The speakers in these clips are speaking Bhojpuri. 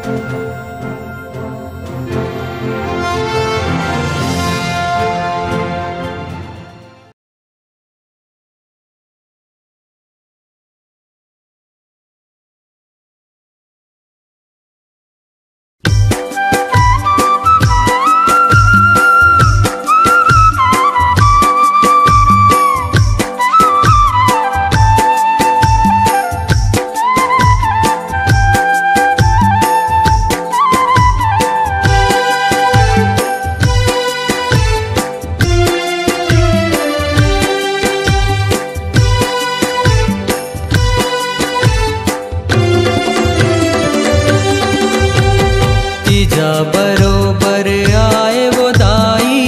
बरोबर आए वो दाई,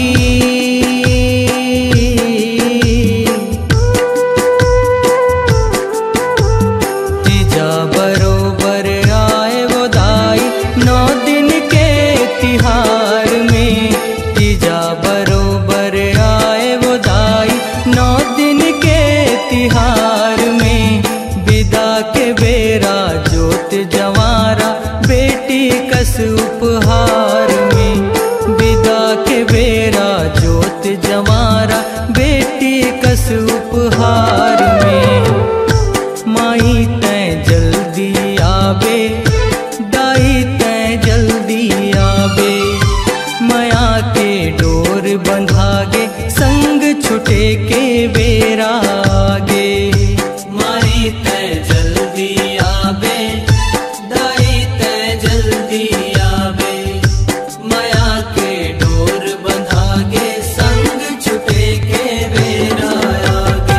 तीजा बरोबर आए वो दाई, 9 दिन के तिहार में। तीजा बरोबर आए वो दाई, 9 दिन के तिहार में। विदा के बेरा जोत जवारा बेटी कस उपहार में। विदा के बेरा जोत जवारा बेटी कस उपहार में। माई तैं जल्दी आवे, दाई तैं जल्दी आवे। माया के डोर बंधागे, संग छुटे के बेरा आगे। माई तैं जल्दी आवे, दाई तैं जल्दी आवे। माया के डोर बंधागे, संग छुटे के बेरा आगे।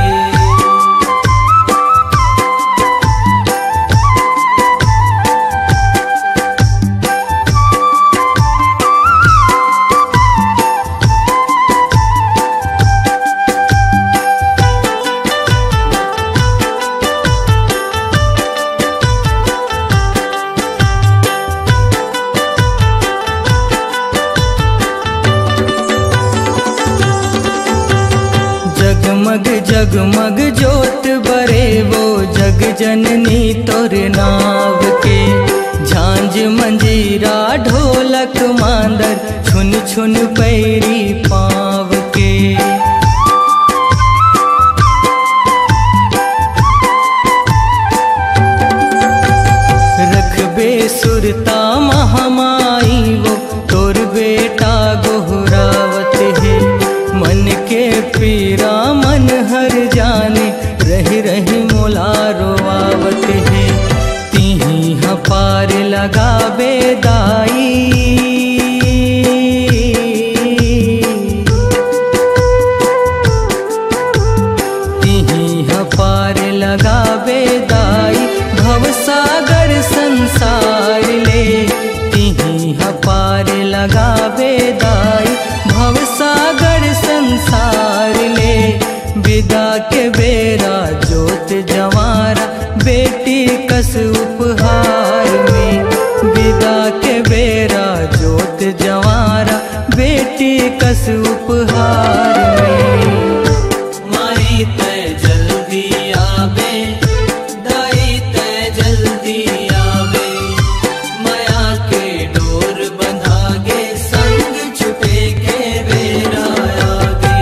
जगमग जगमग जोत बरे वो जग जननी तोर नाव के। झांझ मंजीरा ढोलक मांदर, छुन छुन पैरी पाव के। रखबे सुरता महामाई वो, तोर बेटा गोहरावत है। मन के पीरा मन हर जाने, रही रही मोला रोआवत है। तीही हपार लगावे दाई, तीही हपार लगावे दाई। भवसागर संसार ले, तीही हपार लगावे दाई। भवसागर संसार ले, विदा के बेरा जोत जवारा बेटी कस उपहार में। विदा के बेरा जोत जवारा बेटी कस उपहार में। माई तैं जल्दी आवे, दाई तैं जल्दी आवे। माया के डोर बंधागे, संग छुटे के बेरा आगे।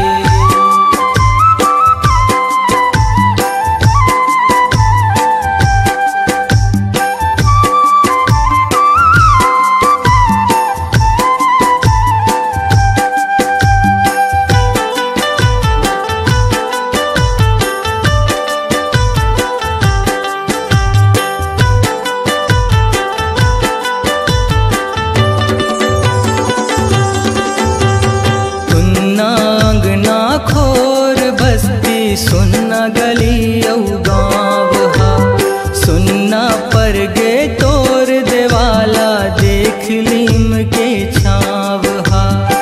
अंगना खोर बस्ती, सुनना गली औ गाँव हा। सुनना पर गे तोर देवाला, देख लीम के छाव हा।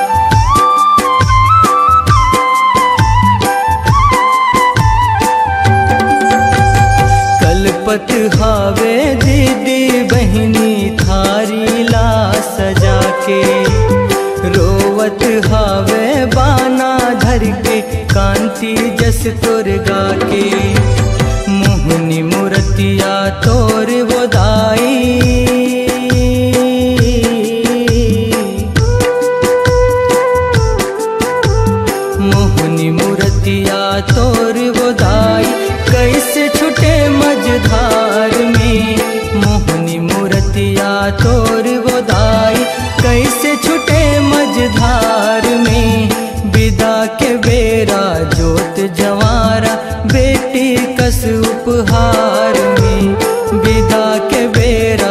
कलपत हावे दीदी बहनी, थारी ला सजा के। रोवत हावे बाना धर के, कांति जस तोर गा के। मोहनी मूर्तिया तोर वो दाई, छुटे मझधार में, मोहनी मूर्तिया तोर गोदाई कैसे छुटे मझधार में। विदा के बेरा जोत जवारा बेटी कस उपहार में, विदा के बेरा